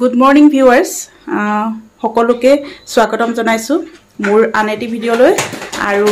Good morning viewers. সকলোকে স্বাগতম জনাইছো মোৰ আনেটি ভিডিও লৈ আৰু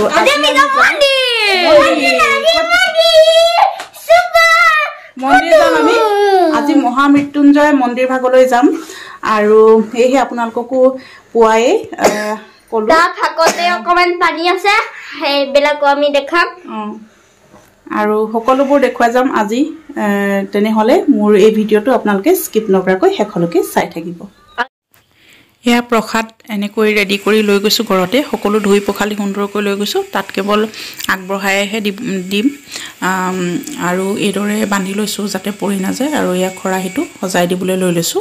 মন্দিৰ যাম আমি আজি মহামৃত্যুঞ্জয় মন্দিৰ ভাগলৈ যাম আৰু এইহে আপোনালোককো পুৱাই কলো থাকতে অকমান পানী আছে হেইবিলাক আমি দেখাম আৰু সকলোবোৰ দেখুৱা যাম আজি তেনে হলে মোৰ এই ভিডিওটো আপোনালোকে স্কিপ নকৰাকৈ শেষলৈকে চাই থাকিব এয়া প্ৰসাদ এনেকৈ ৰেডি কৰি লৈ গৈছো ঘৰতে সকলো ধুই পখালি সুন্দৰকৈ লৈ গৈছো তাত কেৱল আগবঢ়াইহে দিম আৰু এইদৰে বান্ধি লৈছো যাতে পৰি না যায় আৰু ইয়া খৰাহিটো সজাই দিবলৈ লৈ লৈছো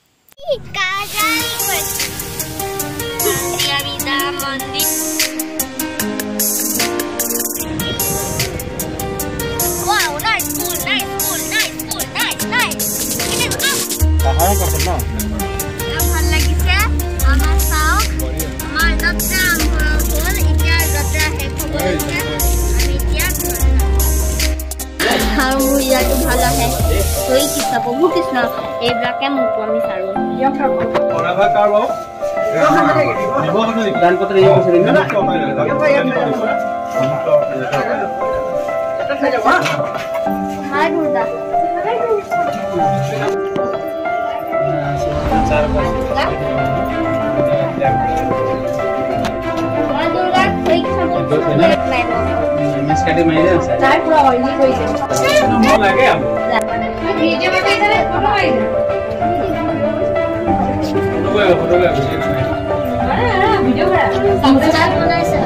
ভালো है कोई किस्सा प्रभु कृष्ण एब्लाके मुको আমি সারু ইয়া খাবো ওরাবা কারো দান পত্র এই বছর না হাই গুরুদা संसार का दुर्गा कोई मिसकाटे माइले আছে তাই পুরো অয়েলি হইছে নমো লাগে আমো ভিডিও মে ইধারে ফটো আইছে ফটো আরে ভিডিও করা সংসার বানাইছে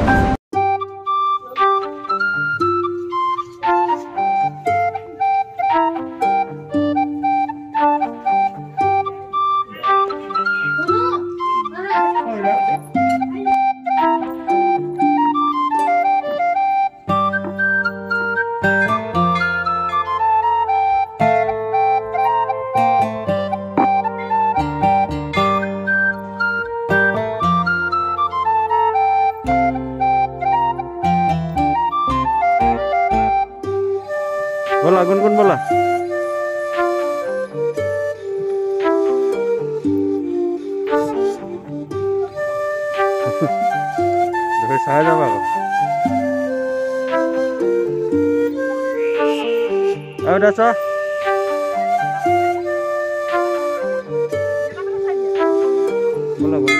बोला गुनगुन बोला देखो साया जाबा आओ दासा बोला बोला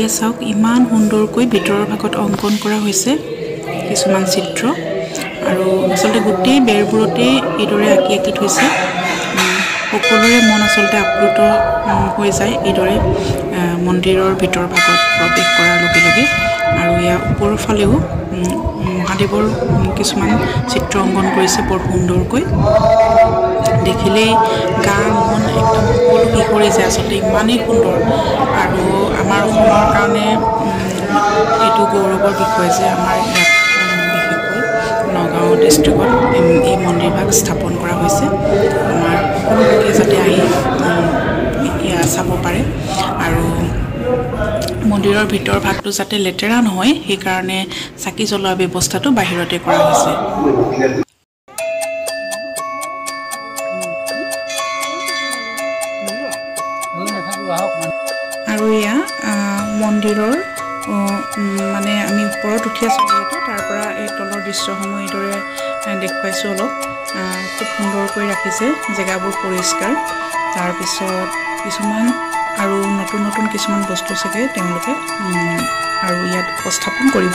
এয়া চাওক ইমান সুন্দৰকৈ ভিতৰৰ ভাগত অংকন কৰা হৈছে কিছুমান চিত্ৰ আৰু আসলতে গোটেই বেৰবোৰতে এইদৰে আঁকি আঁকি থৈছে সকলোৰে মন আসলতে আপ্লুত হৈ যায় এইদৰে মন্দিৰৰ ভিতৰ ভাগত প্ৰৱেশ কৰাৰ লগে লগে আৰু ইয়া ওপৰৰ ফালেও মহাদেৱৰ কিছুমান চিত্ৰ অংকন কৰিছে বৰ সুন্দৰকৈ দেখিলেই গা মন একদম সকলো কি কৰি যায় আসলতে ইমানেই সুন্দৰ আৰু আমাৰ অসমৰ কাৰণে এইটো গৌৰৱৰ বিষয় যে আমাৰ ইয়াত বিশেষকৈ নগাঁও ডিষ্ট্ৰিক্টত এই মন্দিৰভাগ স্থাপন কৰা হৈছে আমাৰ সকলো লোকে যাতে আহি ইয়াত চাব পাৰে আৰু মন্দিৰৰ ভিতৰ ভাগটো যাতে লেতেৰা নহয় সেইকাৰণে চাকি জ্বলোৱা ব্যৱস্থাটো বাহিৰতে কৰা হৈছে আৰু এয়া মন্দিৰৰ মানে আমি ওপৰত উঠি আছোঁ যিহেতু তাৰ পৰা এই তলৰ দৃশ্যসমূহ এইদৰে দেখুৱাইছোঁ অলপ খুব সুন্দৰকৈ ৰাখিছে জেগাবোৰ পৰিষ্কাৰ তাৰপিছত কিছুমান আৰু নতুন নতুন কিছুমান বস্তু চাগে তেওঁলোকে আৰু ইয়াত উপস্থাপন কৰিব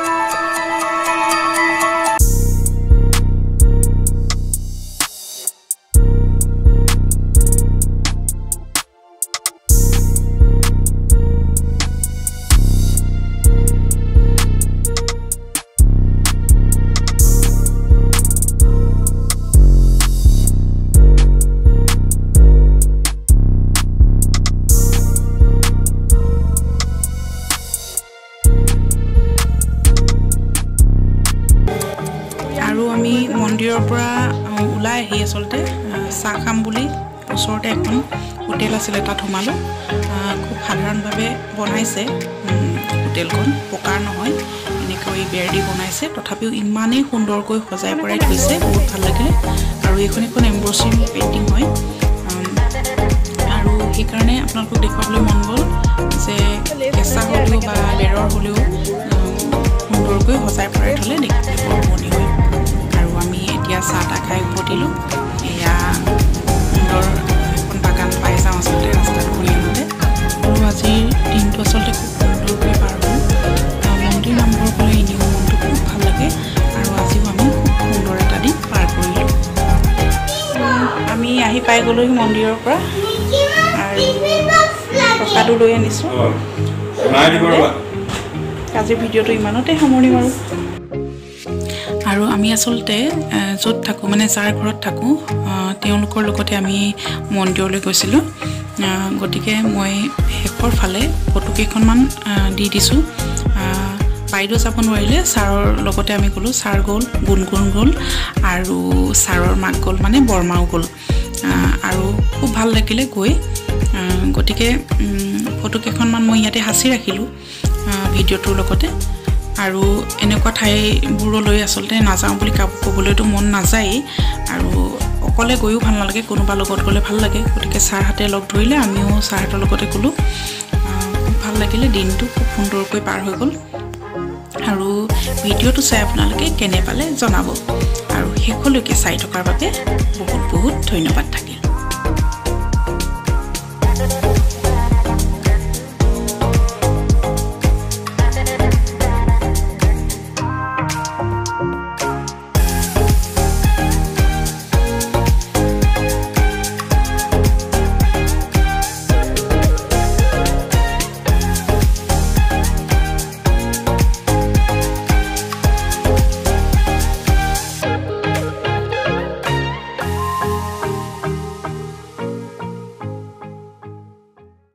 মন্দিৰৰ পৰা ওলাই আহি আসলতে চাহ খাম বুলি ওচৰতে এখন হোটেল আছিলে তাত সোমালোঁ খুব সাধাৰণভাৱে বনাইছে হোটেলখন পকাৰ নহয় এনেকৈ বেৰ দি বনাইছে তথাপিও ইমানেই সুন্দৰকৈ সজাই পৰাই থৈছে বহুত ভাল লাগিলে আৰু এইখন এখন এম্ব্ৰইডাৰী পেইণ্টিং হয় আৰু সেইকাৰণে আপোনালোকক দেখুৱাবলৈ মন গ'ল যে কেঁচা হ'লেও বা বেৰৰ হ'লেও সুন্দৰকৈ সজাই পৰাই থ'লে দেখিবলৈ বৰ মনি হয় আমি এতিয়া চাহ তাহ খাই উভতিলোঁ এয়া সুন্দৰ এখন বাগান পাই যাওঁ আচলতে ৰাস্তাত ঘূৰি আহোঁতে আৰু আজিৰ দিনটো আচলতে খুব সুন্দৰকৈ পাৰ হ'ল মন্দিৰ নামঘৰ গ'লে এনেও মনটো খুব ভাল লাগে আৰু আজিও আমি খুব সুন্দৰ এটা দিন পাৰ কৰিলোঁ আমি আহি পাই গ'লোহি মন্দিৰৰ পৰা আৰু প্ৰসাদো লৈ আনিছোঁ আজিৰ ভিডিঅ'টো ইমানতে সামৰণি মাৰোঁ আৰু আমি আসলতে য'ত থাকোঁ মানে যাৰ ঘৰত থাকোঁ তেওঁলোকৰ লগতে আমি মন্দিৰলৈ গৈছিলোঁ গতিকে মই শেষৰ ফালে ফটোকেইখনমান দি দিছোঁ বাইদেউ যাব নোৱাৰিলে ছাৰৰ লগতে আমি গ'লোঁ ছাৰ গ'ল গুণগুণ গ'ল আৰু ছাৰৰ মাক গ'ল মানে বৰমাও গ'ল আৰু খুব ভাল লাগিলে গৈ গতিকে ফটোকেইখনমান মই ইয়াতে সাঁচি ৰাখিলোঁ ভিডিঅ'টোৰ লগতে আৰু এনেকুৱা ঠাইবোৰলৈ আসলতে নাযাওঁ বুলি ক'বলৈতো মন নাযায়েই আৰু অকলে গৈও ভাল নালাগে কোনোবা লগত গ'লে ভাল লাগে গতিকে ছাৰহাতে লগ ধৰিলে আমিও ছাৰহাতৰ লগতে গ'লোঁ খুব ভাল লাগিলে দিনটো খুব সুন্দৰকৈ পাৰ হৈ গ'ল আৰু ভিডিঅ'টো চাই আপোনালোকে কেনে পালে জনাব আৰু শেষলৈকে চাই থকাৰ বাবে বহুত বহুত ধন্যবাদ থাকিল